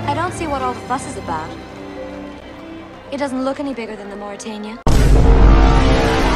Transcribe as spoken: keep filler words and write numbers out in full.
I don't see what all the fuss is about. It doesn't look any bigger than the Mauritania.